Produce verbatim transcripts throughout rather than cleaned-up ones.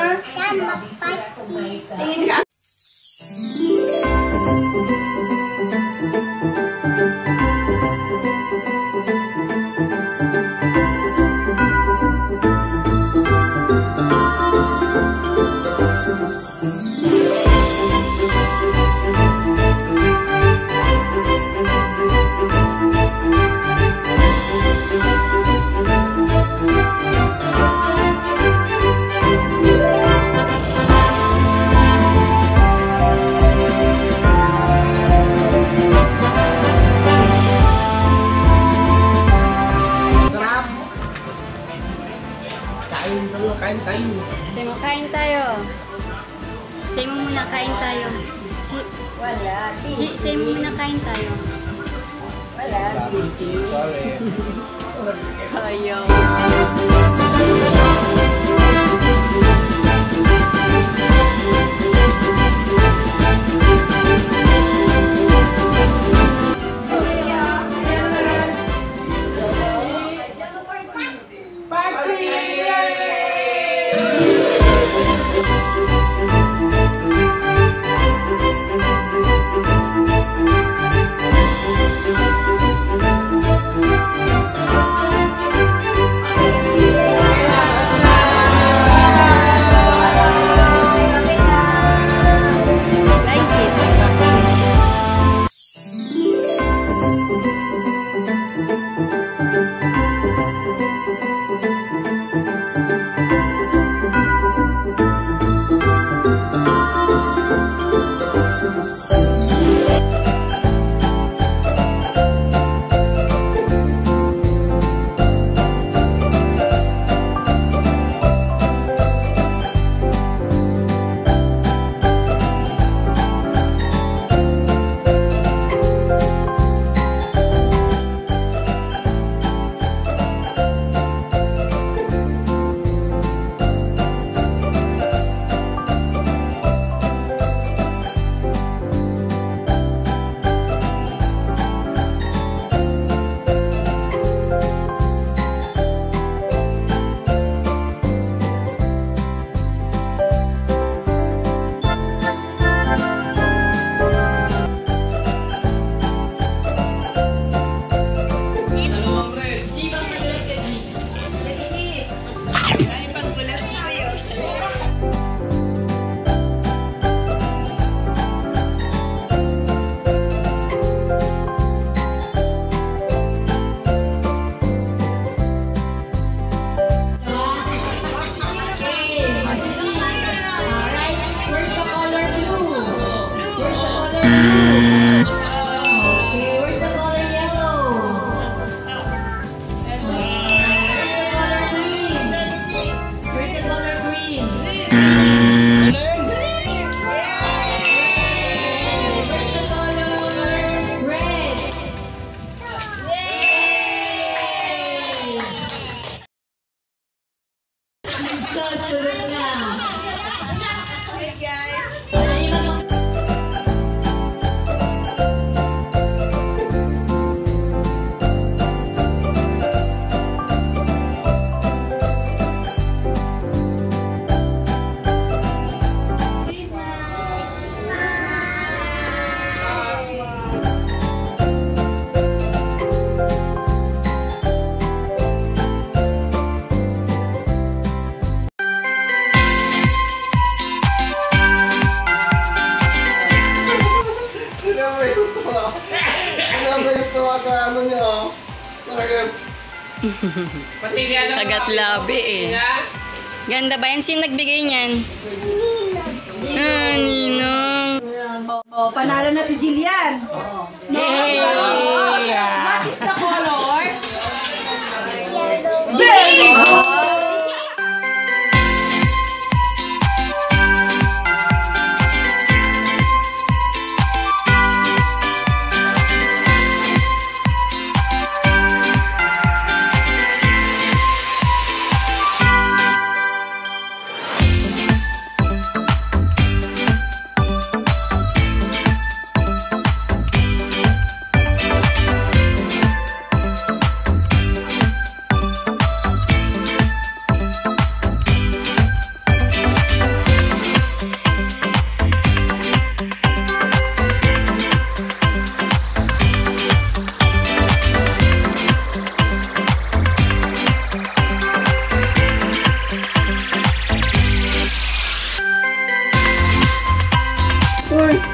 Pajama Party. Tingin ka. Kain tayo. Say mo, kain tayo. Say mo muna, kain tayo. Chip. Wala. Chip, say mo muna, kain tayo. Wala. Sorry. Ayaw. Sa ano niya, oh. Talagang. Kagat labi eh. Ganda ba yan? Sino nagbigay niyan? Ninong. Ah, Ninong. Oh, panalo na si Gillian. Oh. No. Hey. What is the color? Yellow. Very good.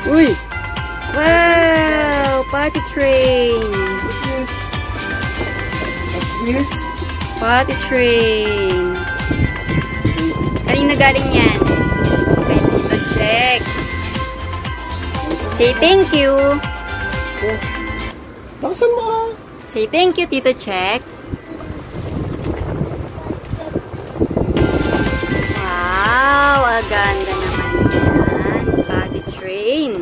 Uy! Wow! Party train! Yes. Party train! Kanina galing yan? Kay Tito Check. Say thank you! Oh. Lakasan mo ah. Say thank you, Tito Check. Wow! Ang ganda naman yan. Party train.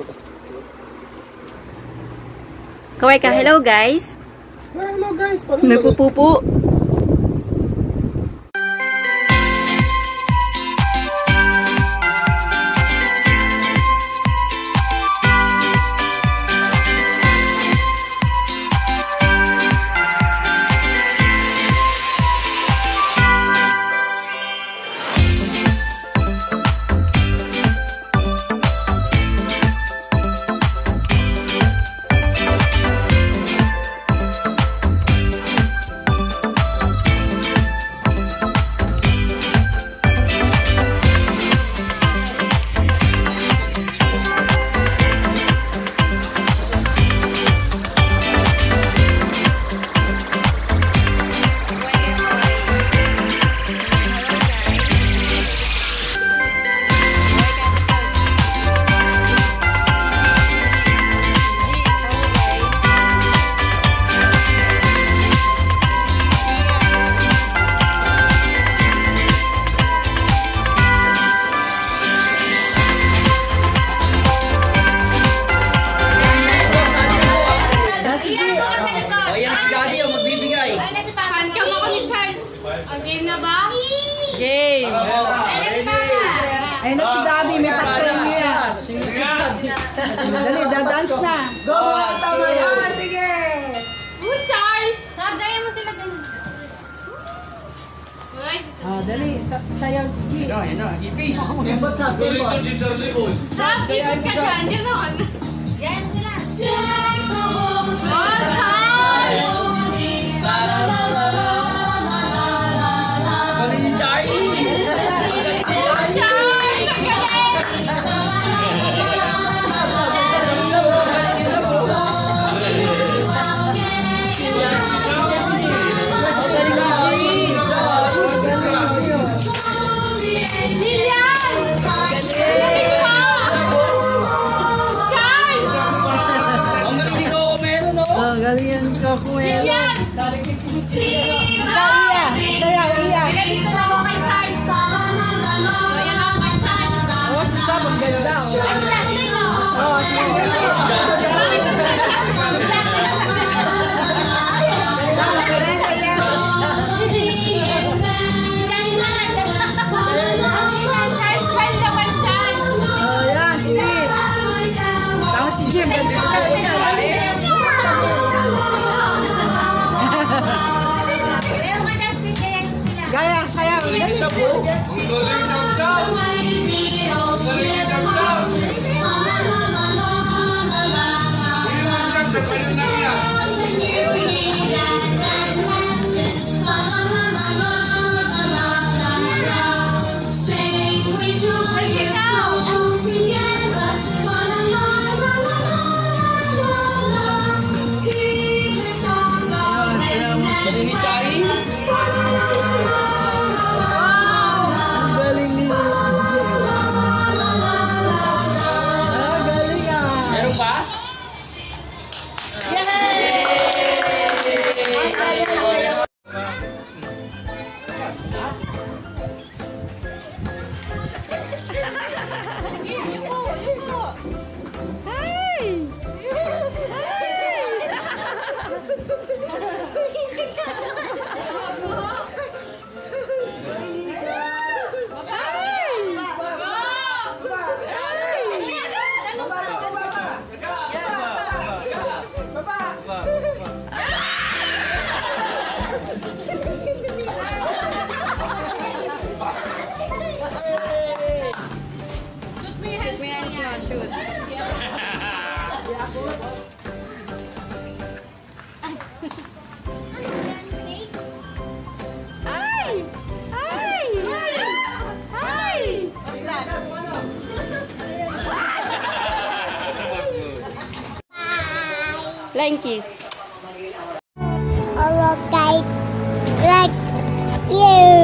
Kaway ka, hello guys. Hello guys. Nagpupupo. Game na ba? Game! Ayun na si Daddy, may patrol niya. Dali, dadance na. Go mga tama yan. Ah, sige. Ooh, Charles! Sabdayan mo sila din. Uy! Ah, dali, sa- sayaw, G. Sab, isip ka dyan. Yan naman. Yan sila. Oh, Charles! Galian ka kuwela. Gillian! Sayaw, sayaw, iya. Dito na ako kay Charles. Ayan ako kay Charles. Oh, si Sab, ang ganda. Oh, oh sige. Oh, yan, sige. Tapos si Jim, ganda. Gaya, sayaw. Shoot. Ay! Ay! Ay! Flying kiss. Hello, guys. Like you.